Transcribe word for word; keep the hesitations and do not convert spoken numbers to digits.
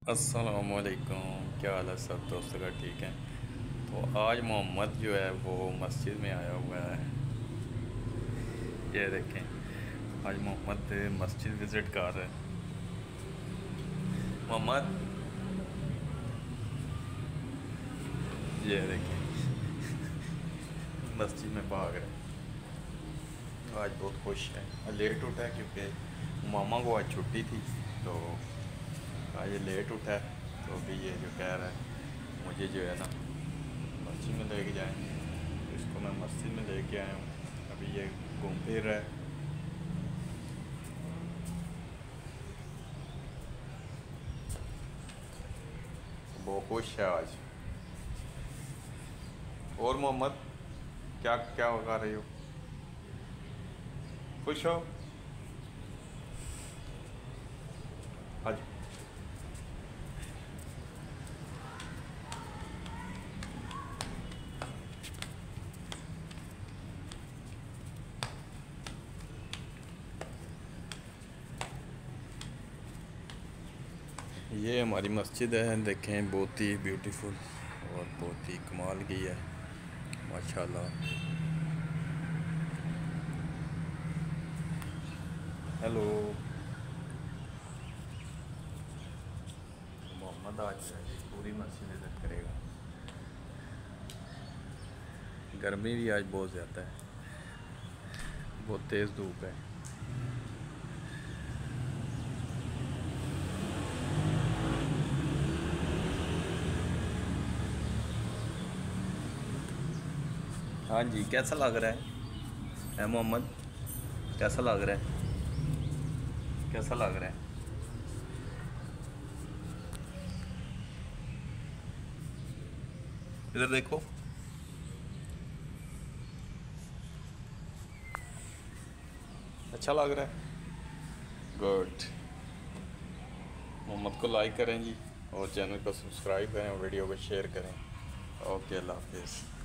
अस्सलामुअलैकुम, क्या हाल है सब दोस्तों का? ठीक है। तो आज मोहम्मद जो है वो मस्जिद में आया हुआ है। ये देखें, आज मोहम्मद मस्जिद विज़िट कर रहे हैं। मोहम्मद, ये देखें, मस्जिद में भाग रहे हैं। आज बहुत खुश है, लेट उठा है क्योंकि मामा को आज छुट्टी थी, तो आज ये लेट उठा है। तो अभी ये जो कह रहा है मुझे जो है ना मस्जिद में लेके जाएं, तो इसको मैं मस्जिद में लेके आया हूँ। अभी ये घूम फिर रहा है। बहुत खुश है आज। और मोहम्मद, क्या क्या लगा रही हो? खुश हो आज? ये हमारी मस्जिद है, देखें, बहुत ही ब्यूटीफुल और बहुत ही कमाल की है, माशाल्लाह। हेलो। मोहम्मद आज जो है पूरी मस्जिद विज़िट करेगा। गर्मी भी आज बहुत ज़्यादा है, बहुत तेज़ धूप है। हाँ जी, कैसा लग रहा है है मोहम्मद? कैसा लग रहा है? कैसा लग रहा है? इधर देखो। अच्छा लग रहा है? गुड। मोहम्मद को लाइक करें जी, और चैनल को सब्सक्राइब करें और वीडियो को शेयर करें। ओके, अल्लाह हाफिज़।